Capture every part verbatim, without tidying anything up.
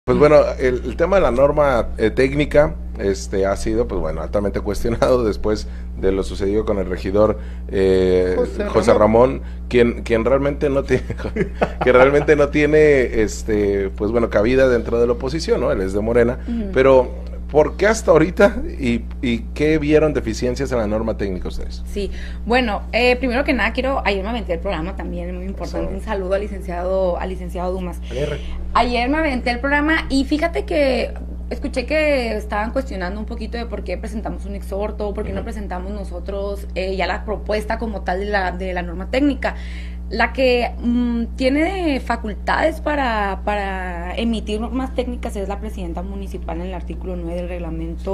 Pues bueno, el, el tema de la norma eh, técnica este, ha sido, pues bueno, altamente cuestionado después de lo sucedido con el regidor eh, José José Ramón. Ramón, quien, quien realmente no tiene, que realmente no tiene, este, pues bueno, cabida dentro de la oposición, ¿no? Él es de Morena, Ujú. pero ¿por qué hasta ahorita y, y qué vieron deficiencias en la norma técnica ustedes? Sí, bueno, eh, primero que nada quiero, ayer me aventé el programa también, muy importante, Eso. un saludo al licenciado, al licenciado Dumas. Al R. Ayer me aventé el programa y fíjate que escuché que estaban cuestionando un poquito de por qué presentamos un exhorto, por qué no Ujú. presentamos nosotros eh, ya la propuesta como tal de la, de la norma técnica. La que mm, tiene facultades para, para emitir normas técnicas es la presidenta municipal en el artículo nueve del reglamento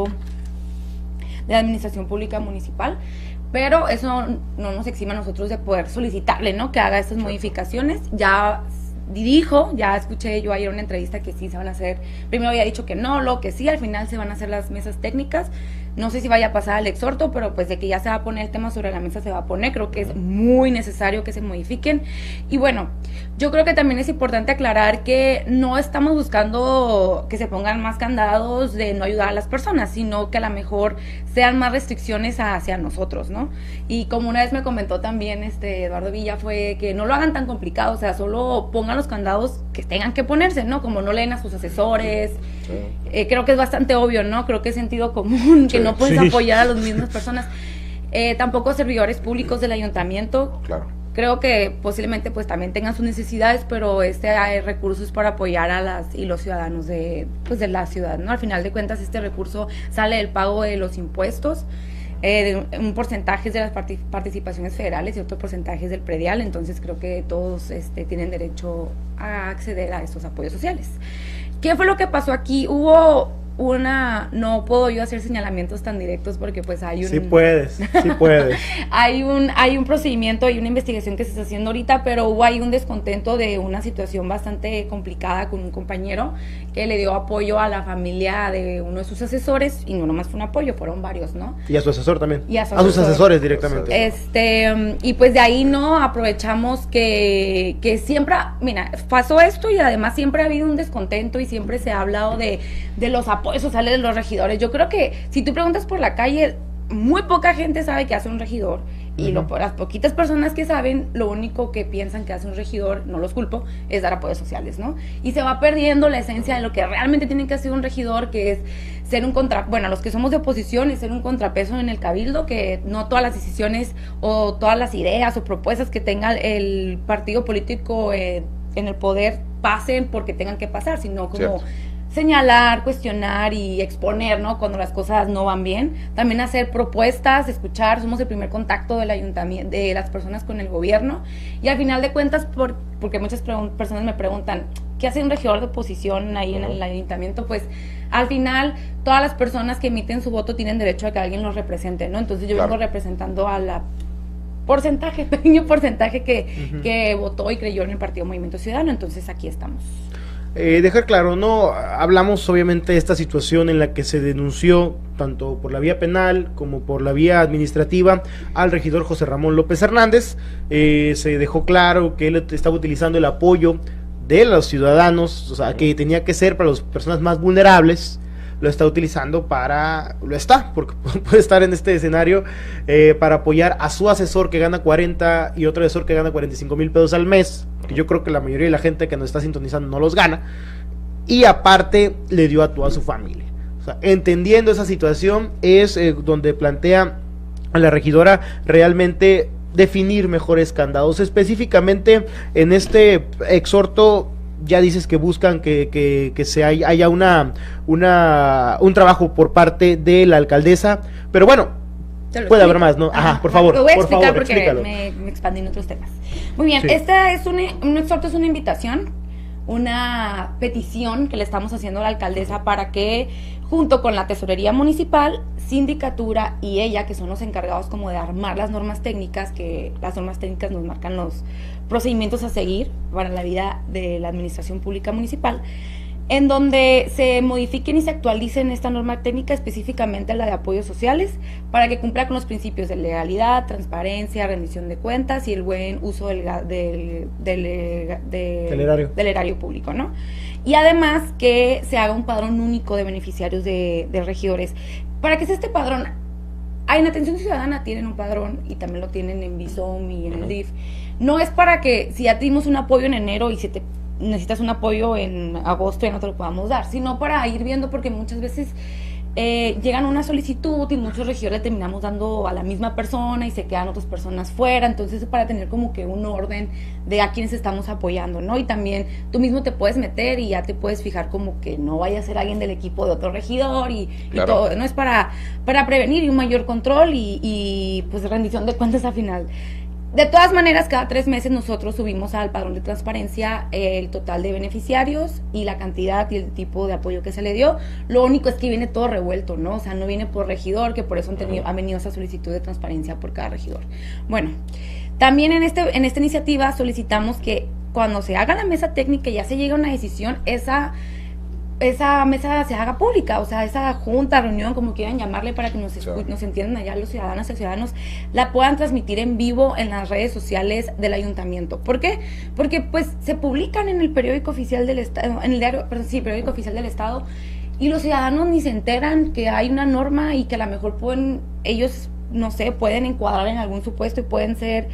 de la Administración Pública Municipal, pero eso no nos exime a nosotros de poder solicitarle, ¿no? Que haga estas modificaciones. Ya dijo, ya escuché yo ayer una entrevista que sí se van a hacer, primero había dicho que no, lo que sí, al final se van a hacer las mesas técnicas. No sé si vaya a pasar al exhorto, pero pues de que ya se va a poner el tema sobre la mesa se va a poner, creo que es muy necesario que se modifiquen. Y bueno, yo creo que también es importante aclarar que no estamos buscando que se pongan más candados de no ayudar a las personas, sino que a lo mejor sean más restricciones hacia nosotros, ¿no? Y como una vez me comentó también este Eduardo Villa, fue que no lo hagan tan complicado, o sea, solo pongan los candados que tengan que ponerse, ¿no? Como no leen a sus asesores. Sí. Eh, creo que es bastante obvio, ¿no? Creo que es sentido común, que Sí. no puedes Sí. apoyar a las mismas personas. Eh, tampoco servidores públicos del ayuntamiento. Claro. Creo que posiblemente pues también tengan sus necesidades, pero este hay recursos para apoyar a las y los ciudadanos de pues de la ciudad, ¿no? Al final de cuentas este recurso sale del pago de los impuestos, eh, de un porcentaje de las partic participaciones federales y otro porcentaje es del predial, entonces creo que todos este, tienen derecho a acceder a estos apoyos sociales. ¿Qué fue lo que pasó aquí? Hubo una, no puedo yo hacer señalamientos tan directos porque pues hay un... Sí puedes, sí puedes. hay un hay un procedimiento y una investigación que se está haciendo ahorita, pero hubo ahí un descontento de una situación bastante complicada con un compañero que le dio apoyo a la familia de uno de sus asesores, y no nomás fue un apoyo, fueron varios, ¿no? Y a su asesor también. Y a su sus asesor. asesores directamente. Este, y pues de ahí no aprovechamos que, que siempre, mira, pasó esto y además siempre ha habido un descontento y siempre se ha hablado de, de los apoyos sociales de los regidores. Yo creo que si tú preguntas por la calle, muy poca gente sabe que hace un regidor. Y lo, las poquitas personas que saben, lo único que piensan que hace un regidor, no los culpo, es dar apoyos sociales, ¿no? Y se va perdiendo la esencia de lo que realmente tiene que hacer un regidor, que es ser un contra... Bueno, los que somos de oposición, es ser un contrapeso en el cabildo, que no todas las decisiones o todas las ideas o propuestas que tenga el partido político eh, en el poder pasen porque tengan que pasar, sino como... Cierto. Señalar, cuestionar y exponer, ¿no? Cuando las cosas no van bien. También hacer propuestas, escuchar. Somos el primer contacto del ayuntamiento, de las personas con el gobierno. Y al final de cuentas, por, porque muchas personas me preguntan, ¿qué hace un regidor de oposición ahí en el ayuntamiento? Pues al final, todas las personas que emiten su voto tienen derecho a que alguien los represente, ¿no? Entonces yo Claro. vengo representando a la porcentaje, pequeño porcentaje que, Ujú. que votó y creyó en el Partido Movimiento Ciudadano. Entonces aquí estamos. Eh, dejar claro, no hablamos obviamente de esta situación en la que se denunció tanto por la vía penal como por la vía administrativa al regidor José Ramón López Hernández. Eh, se dejó claro que él estaba utilizando el apoyo de los ciudadanos, o sea, que tenía que ser para las personas más vulnerables. Lo está utilizando para, lo está, porque puede estar en este escenario, eh, para apoyar a su asesor que gana cuarenta y otro asesor que gana cuarenta y cinco mil pesos al mes, que yo creo que la mayoría de la gente que nos está sintonizando no los gana, y aparte le dio a toda su familia. O sea, entendiendo esa situación es eh, donde plantea a la regidora realmente definir mejores candados, específicamente en este exhorto. Ya dices que buscan que, que, que se haya, haya una, una un trabajo por parte de la alcaldesa, pero bueno, puede haber más, ¿no? Ajá, por favor, lo voy a por explicar favor, porque explícalo. me, me expandí en otros temas. Muy bien, Sí. esta es un, un exhorto, es una invitación, una petición que le estamos haciendo a la alcaldesa para que, junto con la tesorería municipal, sindicatura y ella, que son los encargados como de armar las normas técnicas, que las normas técnicas nos marcan los procedimientos a seguir para la vida de la administración pública municipal, en donde se modifiquen y se actualicen esta norma técnica, específicamente la de apoyos sociales, para que cumpla con los principios de legalidad, transparencia, rendición de cuentas y el buen uso del, del, del, del, Del erario. del erario público, ¿no? y además que se haga un padrón único de beneficiarios de, de regidores. ¿Para qué es este padrón? En Atención Ciudadana tienen un padrón y también lo tienen en Bizom y en el D I F. No es para que si ya te dimos un apoyo en enero y si te necesitas un apoyo en agosto ya no te lo podamos dar, sino para ir viendo, porque muchas veces eh, llegan una solicitud y muchos regidores le terminamos dando a la misma persona y se quedan otras personas fuera. Entonces es para tener como que un orden de a quienes estamos apoyando, ¿no? Y también tú mismo te puedes meter y ya te puedes fijar como que no vaya a ser alguien del equipo de otro regidor y, Claro. y todo, ¿no? Es para, para prevenir y un mayor control y, y pues rendición de cuentas al final. De todas maneras, cada tres meses nosotros subimos al padrón de transparencia el total de beneficiarios y la cantidad y el tipo de apoyo que se le dio. Lo único es que viene todo revuelto, ¿no? O sea, no viene por regidor, que por eso han, tenido, han venido esa solicitud de transparencia por cada regidor. Bueno, también en, este, en esta iniciativa solicitamos que cuando se haga la mesa técnica y ya se llegue a una decisión, esa... esa mesa se haga pública, o sea, esa junta, reunión, como quieran llamarle, para que nos, escu- nos entiendan allá los ciudadanos y ciudadanos, la puedan transmitir en vivo en las redes sociales del ayuntamiento. ¿Por qué? Porque pues se publican en el periódico oficial del estado, en el diario, perdón, sí, periódico oficial del estado, y los ciudadanos ni se enteran que hay una norma y que a lo mejor pueden, ellos, no sé, pueden encuadrar en algún supuesto y pueden ser...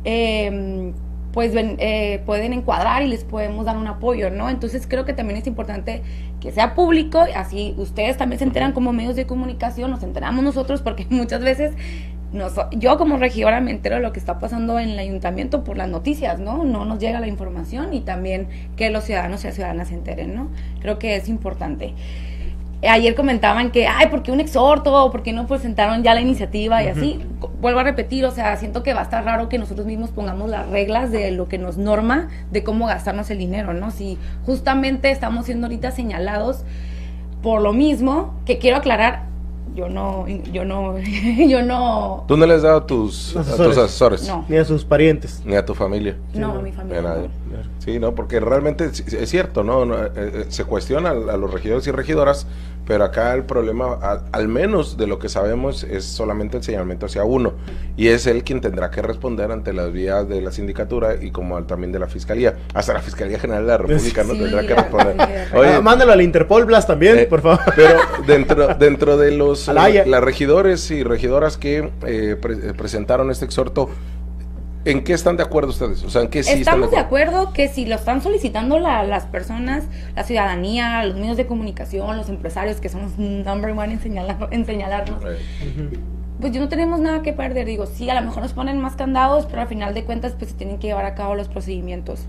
Eh, pues eh, pueden encuadrar y les podemos dar un apoyo, ¿no? Entonces creo que también es importante que sea público, así ustedes también se enteran como medios de comunicación, nos enteramos nosotros, porque muchas veces nos, yo como regidora me entero de lo que está pasando en el ayuntamiento por las noticias, ¿no? No nos llega la información, y también que los ciudadanos y las ciudadanas se enteren, ¿no? Creo que es importante. Ayer comentaban que, ay, ¿por qué un exhorto? ¿Por qué no presentaron ya la iniciativa? Y así, vuelvo a repetir, o sea, siento que va a estar raro que nosotros mismos pongamos las reglas de lo que nos norma de cómo gastarnos el dinero, ¿no? Si justamente estamos siendo ahorita señalados por lo mismo, que quiero aclarar, yo no, yo no, yo no... ¿Tú no le has dado a tus asesores? A tus asesores? No. Ni a sus parientes. Ni a tu familia. No, Sí, a mi Ni familia. a nadie. No. Sí, no, porque realmente es, es cierto, ¿no? no eh, eh, se cuestiona a, a los regidores y regidoras, pero acá el problema, a, al menos de lo que sabemos, es solamente el señalamiento hacia uno, y es él quien tendrá que responder ante las vías de la sindicatura y como al, también de la fiscalía, hasta la Fiscalía General de la República, ¿no? Sí, Tendrá que la- responder. la- Oye, Ah, mándalo al Interpol Blas también, eh, por favor. Pero dentro dentro de los A la Haya. las regidores y regidoras que eh, pre- presentaron este exhorto, ¿en qué están de acuerdo ustedes? O sea, ¿en qué sí Estamos están de acuerdo que si lo están solicitando la- las personas, la ciudadanía, los medios de comunicación, los empresarios, que son los number one en, señalar, en señalarnos, Eh, pues yo no tenemos nada que perder. Digo, sí, a lo mejor nos ponen más candados, pero al final de cuentas pues se tienen que llevar a cabo los procedimientos.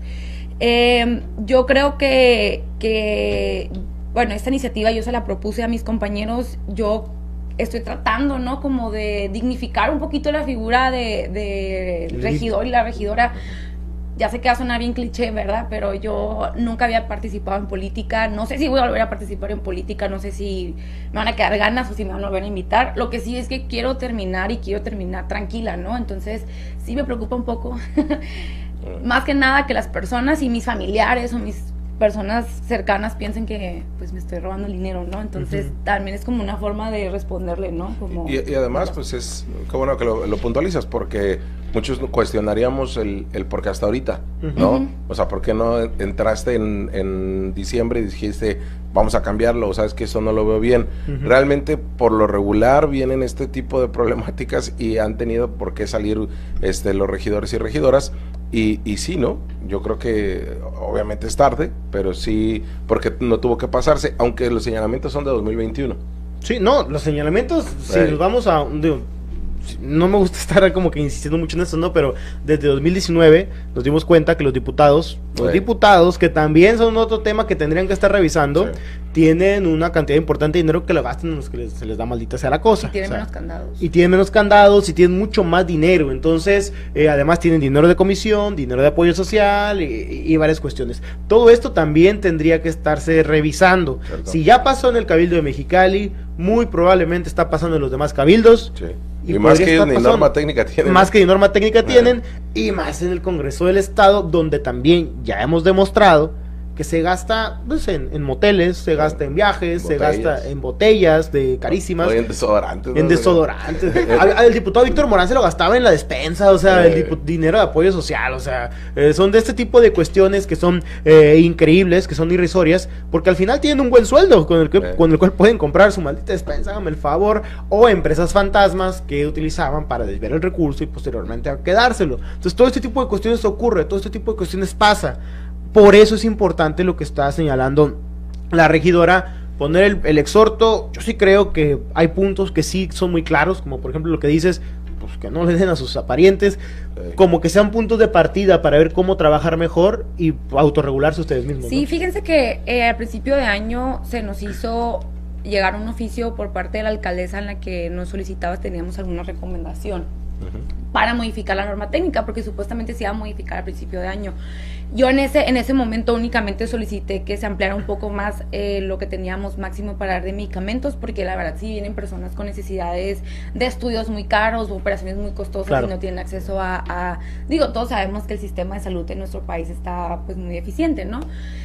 Eh, yo creo que, que, bueno, esta iniciativa yo se la propuse a mis compañeros. Yo estoy tratando, ¿no? Como de dignificar un poquito la figura de, de Sí. regidor y la regidora. Ya sé que va a sonar bien cliché, ¿verdad? Pero yo nunca había participado en política. No sé si voy a volver a participar en política. No sé si me van a quedar ganas o si me van a volver a invitar. Lo que sí es que quiero terminar y quiero terminar tranquila, ¿no? Entonces sí me preocupa un poco. Más que nada que las personas y mis familiares o mis personas cercanas piensen que pues me estoy robando el dinero, ¿no? Entonces Ujú. también es como una forma de responderle, ¿no? Como, Y, y además, pues es, qué bueno que lo, lo puntualizas, porque muchos cuestionaríamos el, el por qué hasta ahorita, ¿no? Ujú. O sea, ¿por qué no entraste en, en diciembre y dijiste, vamos a cambiarlo, o sabes que eso no lo veo bien? Ujú. Realmente, por lo regular, vienen este tipo de problemáticas y han tenido por qué salir este, los regidores y regidoras, y, y sí, ¿no? Yo creo que obviamente es tarde, pero sí, porque no tuvo que pasarse, aunque los señalamientos son de dos mil veintiuno. Sí, no, los señalamientos, si Ey. nos vamos a... digo, no me gusta estar como que insistiendo mucho en esto, ¿no? Pero desde dos mil diecinueve nos dimos cuenta que los diputados, los Ey. diputados, que también son otro tema que tendrían que estar revisando, Sí. tienen una cantidad importante de dinero que lo gastan en los que les- se les da maldita sea la cosa. y tienen O sea, menos candados. y tienen menos candados y tienen mucho más dinero. Entonces, eh, además tienen dinero de comisión, dinero de apoyo social y, y varias cuestiones. Todo esto también tendría que estarse revisando. Cierto. Si ya pasó en el Cabildo de Mexicali, muy probablemente está pasando en los demás cabildos. Sí. Y Y, más podría que ellos estar ni pasando. norma técnica tienen. Más que ni norma técnica Ajá. tienen, y más en el Congreso del Estado, donde también ya hemos demostrado que se gasta pues, en, en moteles, se gasta en viajes, Botellas. se gasta en botellas de carísimas. O en desodorantes. En ¿no? desodorantes. Al- el diputado Víctor Morán se lo gastaba en la despensa, o sea, Eh. el dipu- dinero de apoyo social, o sea, eh, son de este tipo de cuestiones que son eh, increíbles, que son irrisorias, porque al final tienen un buen sueldo con el, que, Eh. con el cual pueden comprar su maldita despensa, hágame el favor, o empresas fantasmas que utilizaban para desviar el recurso y posteriormente a quedárselo. Entonces todo este tipo de cuestiones ocurre, todo este tipo de cuestiones pasa. Por eso es importante lo que está señalando la regidora, poner el, el exhorto. Yo sí creo que hay puntos que sí son muy claros, como por ejemplo lo que dices, pues que no le den a sus parientes, Sí. como que sean puntos de partida para ver cómo trabajar mejor y autorregularse ustedes mismos. Sí, ¿no? fíjense que eh, al principio de año se nos hizo llegar un oficio por parte de la alcaldesa en la que nos solicitaba si teníamos alguna recomendación Ujú. para modificar la norma técnica, porque supuestamente se iba a modificar al principio de año. Yo en ese en ese momento únicamente solicité que se ampliara un poco más eh, lo que teníamos máximo para dar de medicamentos, porque la verdad sí vienen personas con necesidades de estudios muy caros o operaciones muy costosas Claro. y no tienen acceso a, a... Digo, todos sabemos que el sistema de salud en nuestro país está pues muy deficiente, ¿no?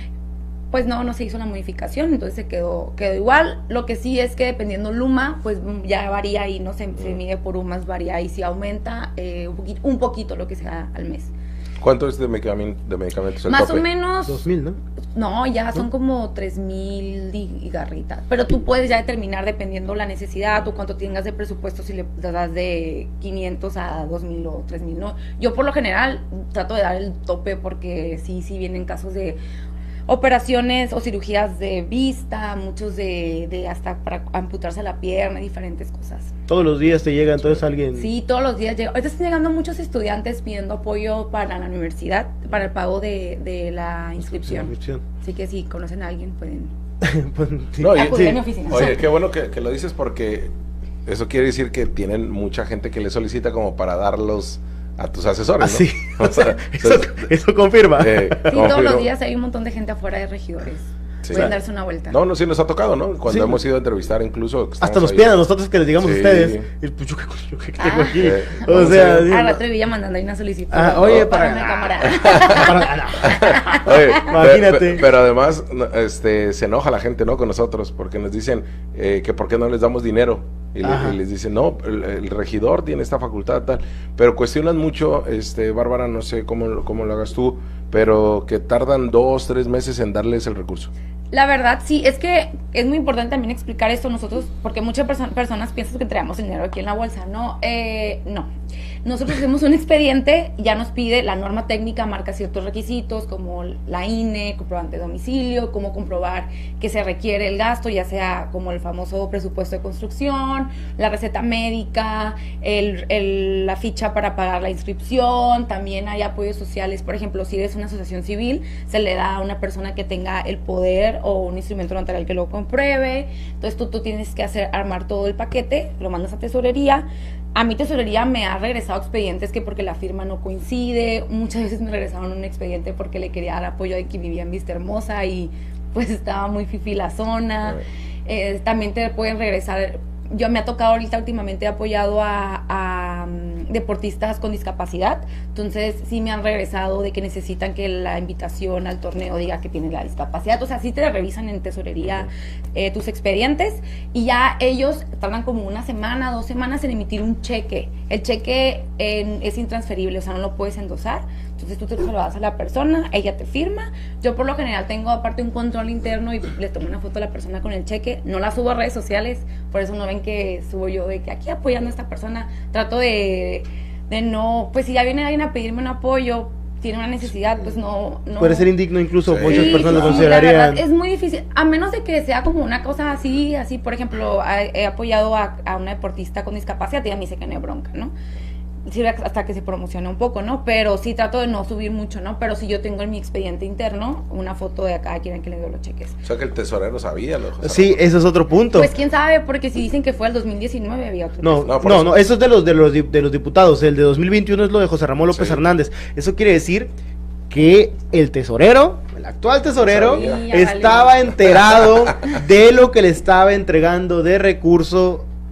Pues no, no se hizo la modificación, entonces se quedó, quedó igual. Lo que sí es que dependiendo Luma, pues ya varía y no se, se mide por UMAS, varía y si aumenta eh, un, poquito, un poquito lo que sea al mes. ¿Cuánto es de, medicament de medicamentos el Más tope? o menos, dos mil, ¿no? no, ya son como tres mil y garritas, pero tú puedes ya determinar dependiendo la necesidad o cuánto tengas de presupuesto, si le das de quinientos a dos mil o tres mil, ¿no? Yo por lo general trato de dar el tope porque sí, sí vienen casos de operaciones o cirugías de vista, muchos de, de hasta para amputarse la pierna, diferentes cosas. Todos los días te llega entonces alguien. Sí, todos los días llega. Ahorita están llegando muchos estudiantes pidiendo apoyo para la universidad, para el pago de, de la inscripción. Inscripción. Así que si conocen a alguien pueden Pues, sí. No, y- acudir sí. a mi oficina. Oye, qué bueno que, que lo dices porque eso quiere decir que tienen mucha gente que le solicita como para darlos a tus asesores, ¿no? Ah, sí. O sea, Eso, eso confirma. eh, Sí, todos confirmo. los días hay un montón de gente afuera de regidores. Sí. Pueden darse una vuelta. No, no, sí nos ha tocado, ¿no? Cuando Sí. hemos ido a entrevistar incluso. que Hasta estamos nos ahí. piden a nosotros que les digamos Sí. a ustedes. Y pues yo qué yo qué tengo Ah. aquí. Eh, O vamos sea, a- sí, Ah, no. rato vivía mandando ahí una solicitud. Ah, oye, para para- una cámara. Para- no. Oye, Imagínate. pe- pe- pero además no, este, se enoja la gente, ¿no? Con nosotros, porque nos dicen eh, que por qué no les damos dinero. Y, le- Ajá. y les dicen, no, el, el regidor tiene esta facultad, tal. Pero cuestionan mucho, este, Bárbara, no sé cómo, lo- cómo lo hagas tú, pero que tardan dos, tres meses en darles el recurso. La verdad, sí, es que es muy importante también explicar esto nosotros, porque muchas perso- personas piensan que traemos el dinero aquí en la bolsa. No, eh, no. Nosotros hacemos un expediente, ya nos pide la norma técnica, marca ciertos requisitos como la I N E, comprobante de domicilio, cómo comprobar que se requiere el gasto, ya sea como el famoso presupuesto de construcción, la receta médica, el, el- la ficha para pagar la inscripción. También hay apoyos sociales, por ejemplo, si eres una asociación civil, se le da a una persona que tenga el poder o un instrumento notarial que lo compruebe. Entonces tú, tú tienes que hacer armar todo el paquete, lo mandas a tesorería. A mi tesorería me ha regresado expedientes que porque la firma no coincide. Muchas veces me regresaron un expediente porque le quería dar apoyo de que vivía en Vista Hermosa y pues estaba muy fifí la zona. Eh, también te pueden regresar. Yo me ha tocado ahorita últimamente he apoyado a, a um, deportistas con discapacidad, entonces sí me han regresado de que necesitan que la invitación al torneo diga que tienen la discapacidad. O sea, sí te revisan en tesorería eh, tus expedientes y ya ellos tardan como una semana, dos semanas en emitir un cheque. El cheque eh, es intransferible, o sea, no lo puedes endosar. Entonces tú te lo das a la persona, ella te firma. Yo por lo general tengo aparte un control interno y le tomo una foto a la persona con el cheque. No la subo a redes sociales, por eso no ven que subo yo de que aquí apoyando a esta persona. Trato de, de no, pues si ya viene alguien a pedirme un apoyo, tiene una necesidad, pues no... no Puede ser indigno incluso, Sí. muchas Sí, personas sí, lo sí, la considerarían. verdad, es muy difícil, a menos de que sea como una cosa así, así, por ejemplo, he, he apoyado a, a una deportista con discapacidad y a mí se que no hay bronca, ¿no? Sirve hasta que se promocione un poco, ¿no? Pero sí trato de no subir mucho, ¿no? Pero si yo tengo en mi expediente interno una foto de cada quien que le dio los cheques. O sea que el tesorero sabía lo de Sí, ese es otro punto. Pues quién sabe, porque si dicen que fue el dos mil diecinueve había otro. No, No, no, por no, eso. eso es de los, de los di- de los diputados. El de dos mil veintiuno es lo de José Ramón López Sí. Hernández. Eso quiere decir que el tesorero, el actual tesorero, Sabía. Sí, ya estaba valió. enterado de lo que le estaba entregando de recurso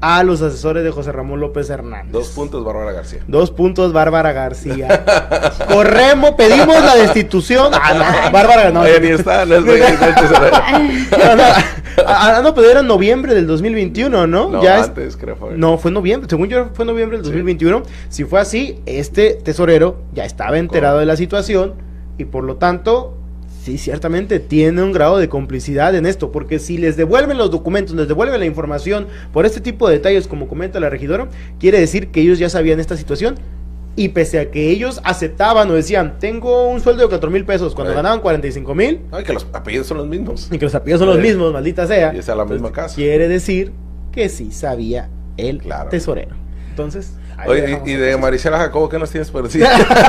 a los asesores de José Ramón López Hernández. Dos puntos, Bárbara García. Dos puntos, Bárbara García. Corremos, pedimos la destitución. Ah, no, Bárbara, no. Oye, ni está, no estoy, no, no, ah, no, pero era en noviembre del dos mil veintiuno, ¿no? No, ya antes es, creo fue. No, fue en noviembre, según yo fue en noviembre del dos mil veintiuno. Sí. Si fue así, este tesorero ya estaba enterado ¿Cómo? de la situación y por lo tanto... Sí, ciertamente tiene un grado de complicidad en esto, porque si les devuelven los documentos, les devuelven la información por este tipo de detalles, como comenta la regidora, quiere decir que ellos ya sabían esta situación, y pese a que ellos aceptaban o decían, tengo un sueldo de cuatro mil pesos, cuando sí. ganaban cuarenta y cinco mil. Ay, que los apellidos son los mismos. Y que los apellidos son sí. los mismos, maldita sea. Y esa es la misma casa. Quiere decir que sí sabía el claro. tesorero. Entonces... Oye, y, y de Marisela Jacobo, ¿qué nos tienes por decir? no,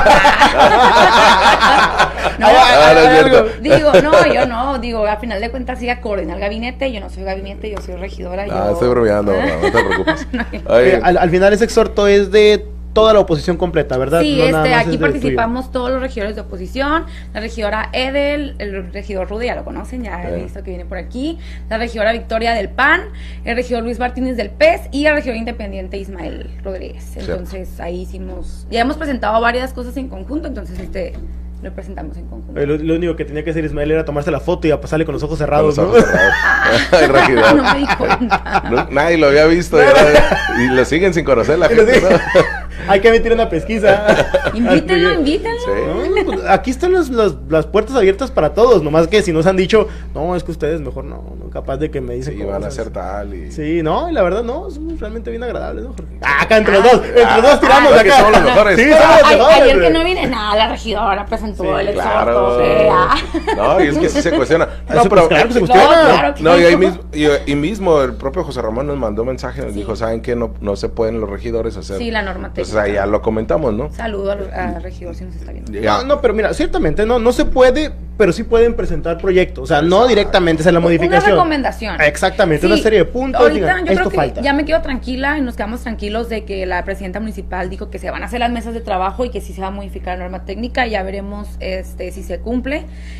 ah, no es cierto. Digo, no, yo no, digo, a final de cuentas sí coordina el gabinete, yo no soy gabinete, yo soy regidora. Ah, yo... estoy bromeando, no, no te preocupes. no, Oye, al, al final ese exhorto es de toda la oposición completa, ¿verdad? Sí, no, este, aquí participamos todos los regidores de oposición, la regidora Edel, el regidor Rudy, ya lo conocen, ya he visto que viene por aquí, la regidora Victoria del P A N, el regidor Luis Martínez del P E S y el regidor independiente Ismael Rodríguez. Entonces sí. ahí hicimos, ya hemos presentado varias cosas en conjunto, entonces este... lo presentamos en conjunto. Lo, lo único que tenía que hacer Ismael era tomarse la foto y a pasarle con los ojos cerrados, con los ¿no? Ojos cerrados. no me di cuenta. No, nadie lo había visto y, y lo siguen sin conocer la gente, ¿no? Hay que emitir una pesquisa. Invítenlo, invítenlo. Sí. No, pues aquí están los, los, las puertas abiertas para todos, nomás que si nos han dicho, no, es que ustedes mejor no, no capaz de que me dicen sí, van a hacer tal y... Sí, no, y la verdad no, somos realmente bien agradables, ¿no, Jorge? Ah, acá entre los dos, entre los dos tiramos ah, acá. Somos los mejores. Sí, somos los mejores. Ayer que no vine, nada, la regidora presentó sí, el claro. exhorto. No, y es que sí se cuestiona. No, pero pues, claro que se cuestiona. No, claro que no, y ahí mismo, y, y mismo el propio José Ramón nos mandó mensaje, nos sí. dijo, ¿saben qué? No, no se pueden los regidores hacer. Sí, la norma técnica. Entonces ahí ya lo comentamos, ¿no? Saludo al, al regidor si nos está viendo. No, no, pero mira, ciertamente no, no se puede, pero sí pueden presentar proyectos, o sea, Exacto. no directamente hacer la modificación. Una recomendación. Exactamente, sí. una serie de puntos. Ahorita digan, yo esto creo que falta. Ya me quedo tranquila y nos quedamos tranquilos de que la presidenta municipal dijo que se van a hacer las mesas de trabajo y que sí se va a modificar la norma técnica, ya veremos este si se cumple.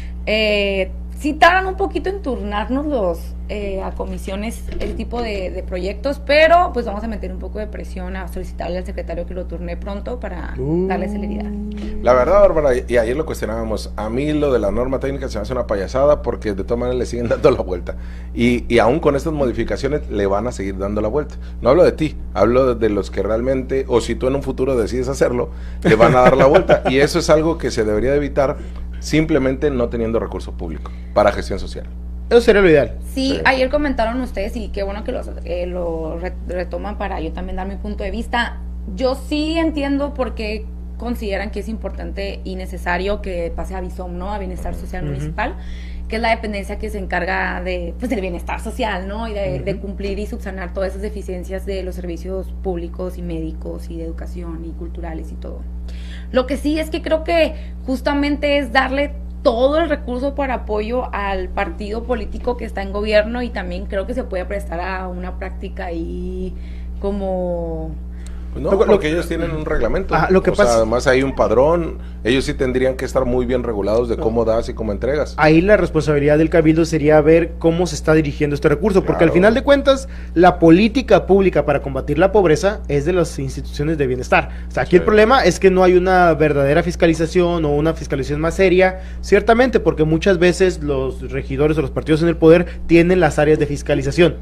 Eh, sí tardan un poquito en turnarnos los eh, a comisiones el tipo de, de proyectos, pero pues vamos a meter un poco de presión a solicitarle al secretario que lo turne pronto para uh. darle celeridad. La verdad, Bárbara, y ayer lo cuestionábamos, a mí lo de la norma técnica se me hace una payasada porque de todas maneras le siguen dando la vuelta y, y aún con estas modificaciones le van a seguir dando la vuelta. No hablo de ti, hablo de los que realmente, o si tú en un futuro decides hacerlo, le van a dar la vuelta y eso es algo que se debería de evitar simplemente no teniendo recursos públicos para gestión social. Eso sería lo ideal. Sí, sí. ayer comentaron ustedes y qué bueno que los, eh, lo retoman para yo también dar mi punto de vista. Yo sí entiendo por qué consideran que es importante y necesario que pase a BISOM, ¿no? A Bienestar Social uh-huh. Municipal, que es la dependencia que se encarga de, pues, del bienestar social, ¿no? Y de, uh-huh. de cumplir y subsanar todas esas deficiencias de los servicios públicos y médicos y de educación y culturales y todo. Lo que sí es que creo que justamente es darle todo el recurso para apoyo al partido político que está en gobierno y también creo que se puede prestar a una práctica ahí como... Pues no, porque lo que ellos tienen un reglamento. Ah, lo que o pasa, sea, además hay un padrón. Ellos sí tendrían que estar muy bien regulados de no. cómo das y cómo entregas. Ahí la responsabilidad del cabildo sería ver cómo se está dirigiendo este recurso, claro. porque al final de cuentas la política pública para combatir la pobreza es de las instituciones de bienestar. O sea, aquí sí. el problema es que no hay una verdadera fiscalización o una fiscalización más seria, ciertamente, porque muchas veces los regidores o los partidos en el poder tienen las áreas de fiscalización.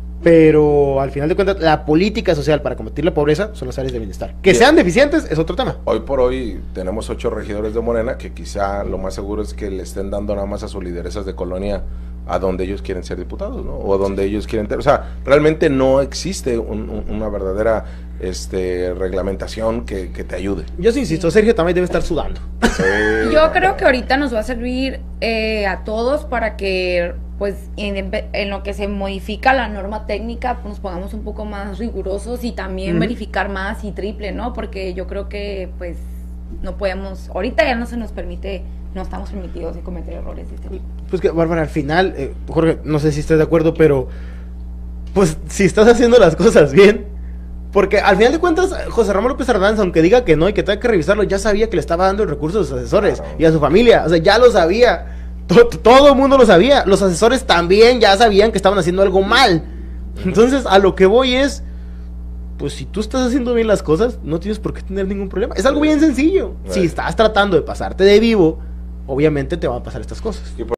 Pero al final de cuentas la política social para combatir la pobreza son las áreas de bienestar. Que Bien. sean deficientes es otro tema. Hoy por hoy tenemos ocho regidores de Morena que quizá lo más seguro es que le estén dando nada más a sus lideresas de colonia a donde ellos quieren ser diputados, ¿no? O a donde ellos quieren ter- o sea, realmente no existe un, un, una verdadera este reglamentación que, que te ayude. Yo sí insisto, Sergio también debe estar sudando. Sí, Yo no, creo no. que ahorita nos va a servir eh, a todos para que pues en, en lo que se modifica la norma técnica pues, nos pongamos un poco más rigurosos y también uh-huh. verificar más y triple, ¿no? Porque yo creo que pues no podemos, ahorita ya no se nos permite, no estamos permitidos de cometer errores de este tipo. Pues que Bárbara, al final, eh, Jorge, no sé si estás de acuerdo, pero pues si estás haciendo las cosas bien, porque al final de cuentas José Ramón López Hernández, aunque diga que no y que tenga que revisarlo, ya sabía que le estaba dando el recurso a sus asesores claro. y a su familia, o sea, ya lo sabía. Todo el mundo lo sabía, los asesores también ya sabían que estaban haciendo algo mal. Entonces a lo que voy es, pues si tú estás haciendo bien las cosas, no tienes por qué tener ningún problema. Es algo bien sencillo. Si estás tratando de pasarte de vivo, obviamente te van a pasar estas cosas.